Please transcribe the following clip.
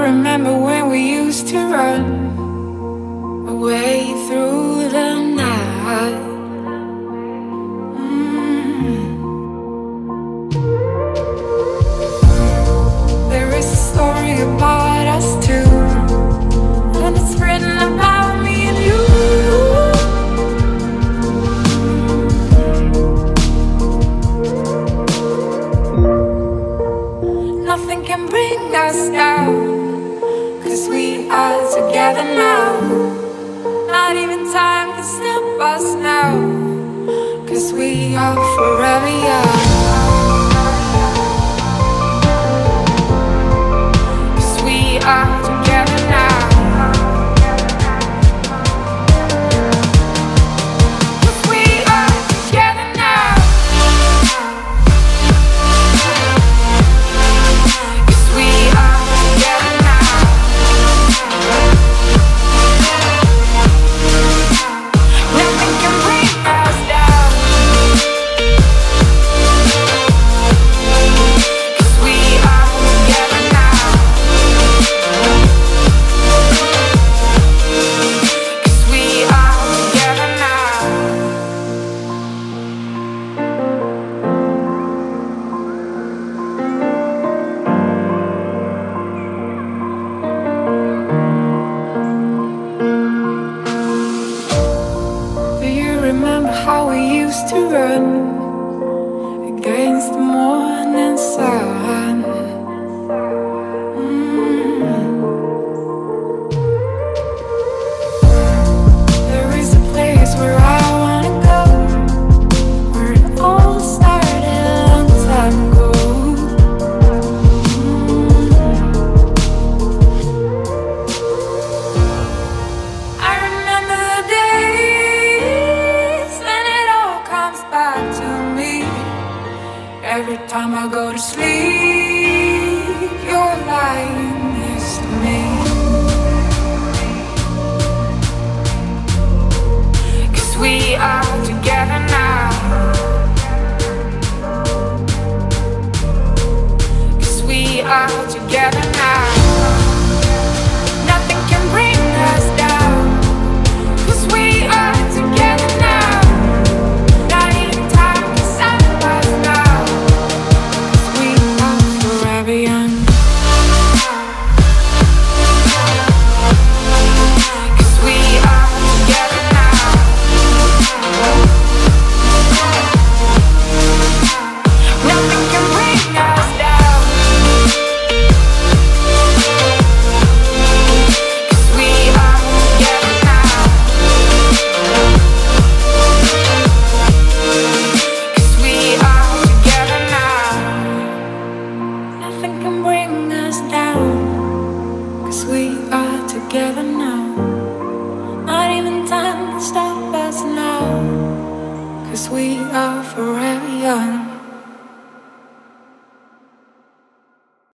remember when we used to run away through the night? There is a story about us two, and it's written about me and you. Nothing can bring us down, 'cause we are together now. Not even time can stop us now, 'cause we are forever young. 'Cause we are together now. 'Cause we are together now. 'Cause we are together now. Nothing can bring us down. 'Cause we are together now. 'Cause we are together now. Do you remember how we used to run against the morning sun? There is a place where I wanna go, where it all started a long time ago. I remember the days, and it all comes back to me. Every time I go to sleep, you're lying next to me. 'Cause we are together now. 'Cause we are together now.